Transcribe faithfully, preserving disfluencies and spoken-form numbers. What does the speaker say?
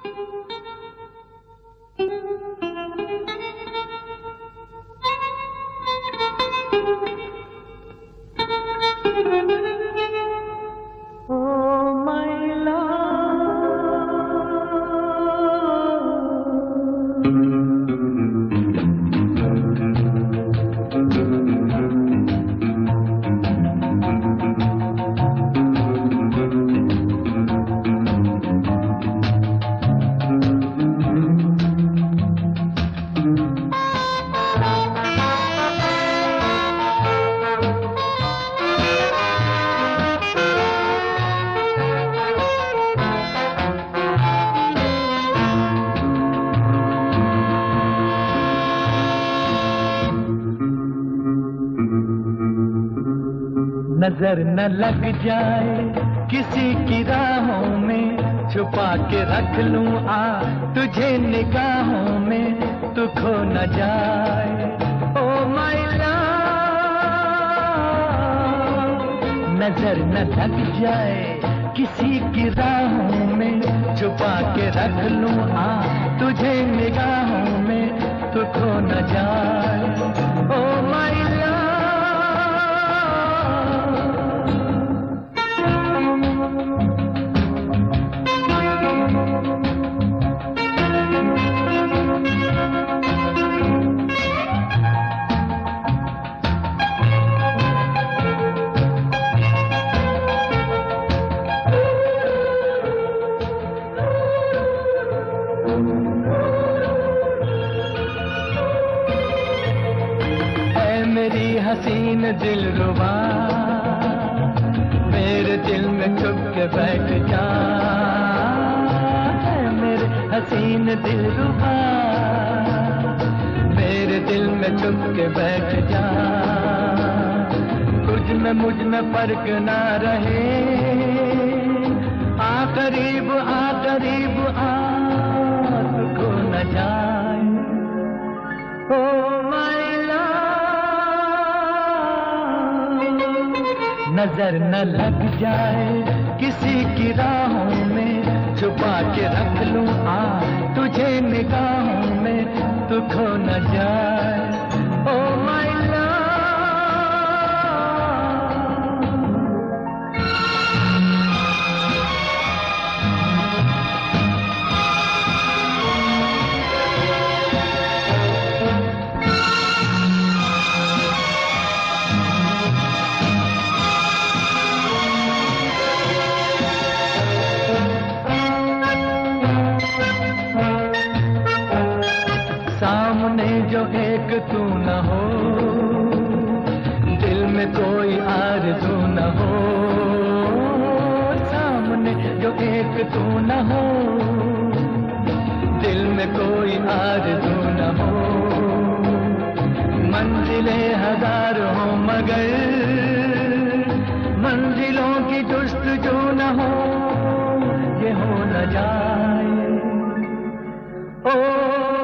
नजर न लग जाए किसी की राहों में, छुपा के रख लूं आ तुझे निगाहों में, तू खो न जाए ओ माय लव। नजर न लग जाए किसी की राहों में, छुपा के रख लूं आ तुझे निगाहों में, तू खो न जाए ओ माय लव। मेरी हसीन दिलरुबा, मेरे दिल में छुप के बैठ जा, मेरे हसीन दिलरुबा, मेरे दिल में छुप के बैठ जा। तुझ में मुझ में फर्क ना रहे, आ करीब आ करीब आ, तू खो न जाए ओ माय लव। नजर न लग जाए किसी की राहों में, छुपा के रख लूं आ तुझे निगाहों में, तू खो न जाए ओ माय लव। सामने जो एक तू न हो, दिल में कोई आरज़ू न हो, सामने जो एक तू न हो, दिल में कोई आरज़ू न हो। मंजिलें हजार हो मगर मंजिलों की जुस्तजू न हो, ये हो न जाए ओ